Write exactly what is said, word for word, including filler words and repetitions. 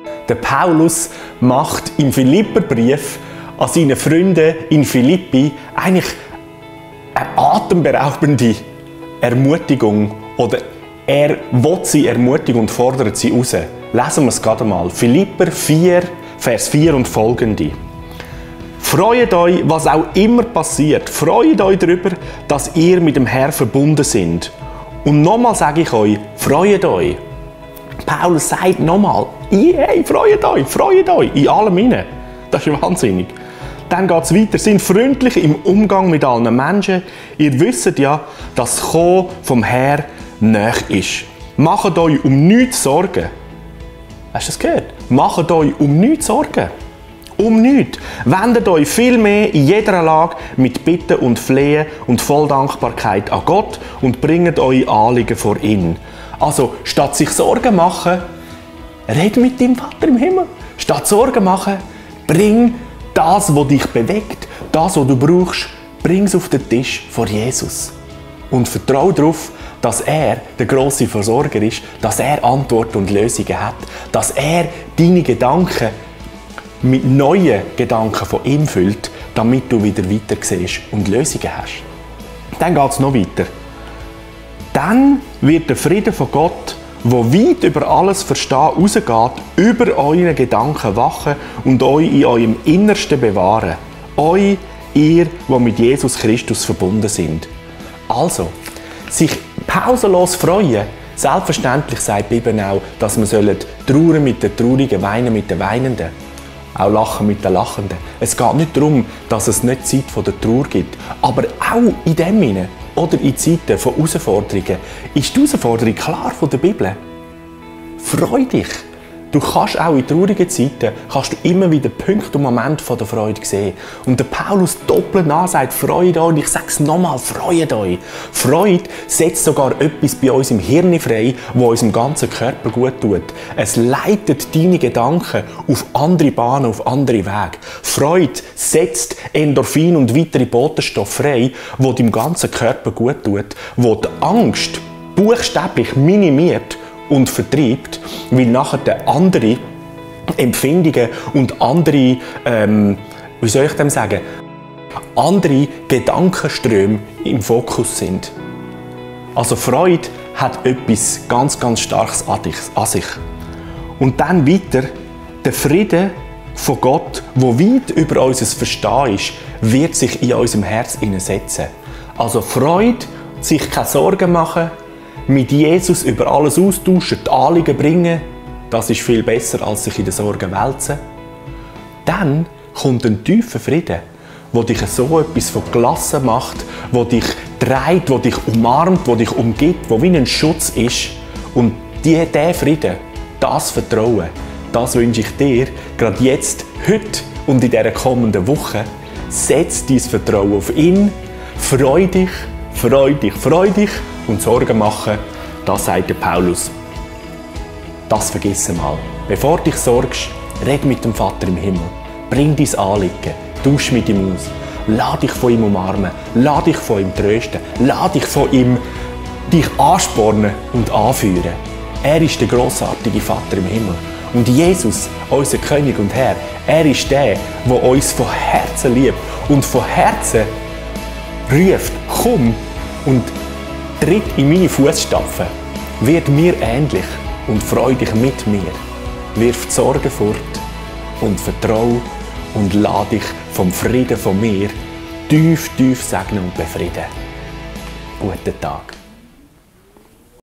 Der Paulus macht im Philipperbrief an seine Freunde in Philippi eigentlich eine atemberaubende Ermutigung, oder er will sie ermutigen und fordert sie raus. Lesen wir es gerade mal. Philipper vier, Vers vier und folgende. Freut euch, was auch immer passiert. Freut euch darüber, dass ihr mit dem Herrn verbunden sind. Und nochmal sage ich euch, freut euch. Paulus sagt nochmal, hey, freut euch, freut euch, in allem hinein. Das ist wahnsinnig. Dann geht es weiter. Seid freundlich im Umgang mit allen Menschen. Ihr wisst ja, dass das Kommen vom Herrn nahe ist. Macht euch um nichts Sorgen. Hast du das gehört? Macht euch um nichts Sorgen. Um nichts. Wendet euch vielmehr in jeder Lage mit Bitten und Flehen und voll Dankbarkeit an Gott und bringt eure Anliegen vor ihn. Also, statt sich Sorgen machen, red mit deinem Vater im Himmel. Statt Sorgen machen, bring das, was dich bewegt, das, was du brauchst, bring es auf den Tisch vor Jesus. Und vertraue darauf, dass er der grosse Versorger ist, dass er Antworten und Lösungen hat, dass er deine Gedanken mit neuen Gedanken von ihm füllt, damit du wieder weiter siehst und Lösungen hast. Dann geht es noch weiter. Dann wird der Friede von Gott, der weit über alles Verstehen rausgeht, über eure Gedanken wachen und euch in eurem Innersten bewahren. Euch, ihr, die mit Jesus Christus verbunden sind. Also, sich pausenlos freuen. Selbstverständlich sagt die Bibel auch, dass wir trauern mit den Traurigen, weinen mit den Weinenden. Auch lachen mit den Lachenden. Es geht nicht darum, dass es nicht Zeit der Trauer gibt. Aber auch in dem Sinne, oder in Zeiten von Herausforderungen, ist die Herausforderung klar von der Bibel. Freu dich. Du kannst auch in traurigen Zeiten kannst du immer wieder Punkte und Momente von der Freude sehen. Und der Paulus doppelt an sagt, freut euch. Und ich sage es nochmal, freut euch. Freude setzt sogar etwas bei uns im Hirn frei, was unserem ganzen Körper gut tut. Es leitet deine Gedanken auf andere Bahnen, auf andere Wege. Freude setzt Endorphin und weitere Botenstoffe frei, die deinem ganzen Körper gut tut, die die Angst buchstäblich minimiert und vertreibt, weil nachher andere Empfindungen und andere, ähm, wie soll ich dem sagen, andere Gedankenströme im Fokus sind. Also Freude hat etwas ganz, ganz Starkes an sich. Und dann weiter, der Friede von Gott, der weit über unser Verstehen ist, wird sich in unserem Herz hineinsetzen. Also Freude, sich keine Sorgen machen, mit Jesus über alles austauschen, die Anliegen bringen, das ist viel besser, als sich in den Sorgen wälzen. Dann kommt ein tiefer Frieden, der dich so etwas von gelassen macht, der dich trägt, der dich umarmt, der dich umgibt, der wie ein Schutz ist. Und dieser Frieden, das Vertrauen, das wünsche ich dir, gerade jetzt, heute und in dieser kommenden Woche. Setz dein Vertrauen auf ihn, freu dich, freu dich, freu dich. Und Sorgen machen, das sagt der Paulus. Das vergiss mal. Bevor du dich sorgst, red mit dem Vater im Himmel. Bring dein Anliegen, tausch mit ihm aus. Lass dich von ihm umarmen, lass dich von ihm trösten, lass dich von ihm dich anspornen und anführen. Er ist der grossartige Vater im Himmel. Und Jesus, unser König und Herr, er ist der, der uns von Herzen liebt und von Herzen ruft, komm und tritt in meine Fußstapfen, wird mir ähnlich und freu dich mit mir. Wirf die Sorgen fort und vertrau und lass dich vom Frieden von mir tief, tief segnen und befrieden. Guten Tag.